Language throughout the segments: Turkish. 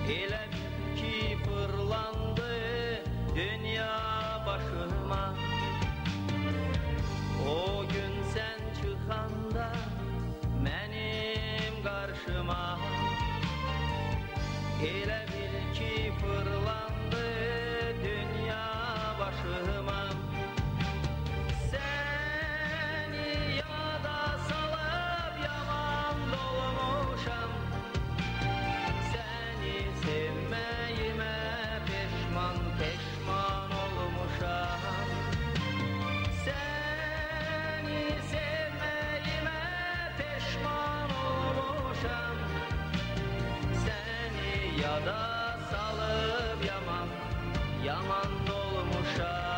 Elə bil ki fırlandı dünya başıma. O gün sen çıkanda benim karşıma. Elə bil ki fırlandı dünya başıma. Seni yada salıp yaman dolmuşam. Seni sevmeyime peşman peşman olmuşam. Seni sevmeyime peşman olmuşam. Seni yada salıp yaman yaman dolmuşam.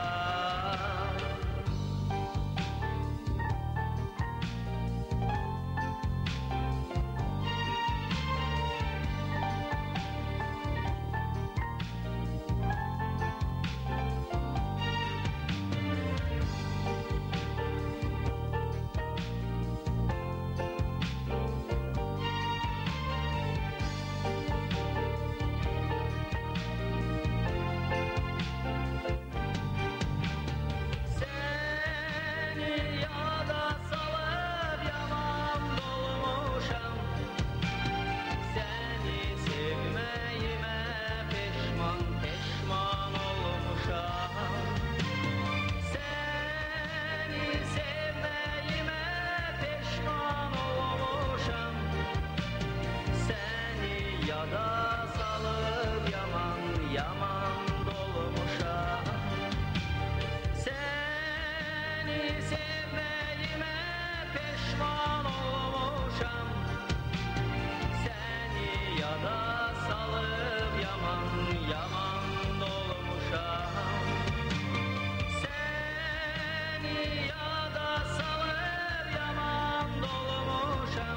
Yada salıp yaman yaman dolmuşam. Seni sevmeyime peşman olmuşam. Seni yada salıp yaman yaman dolmuşam. Seni yada salıp yaman dolmuşam.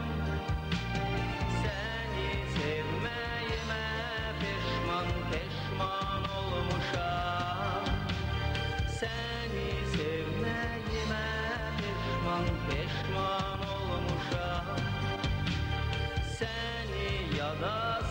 Sevmeyime peşman peşman olmuşam. Seni sevmeyime peşman peşman olmuşam. Seni yada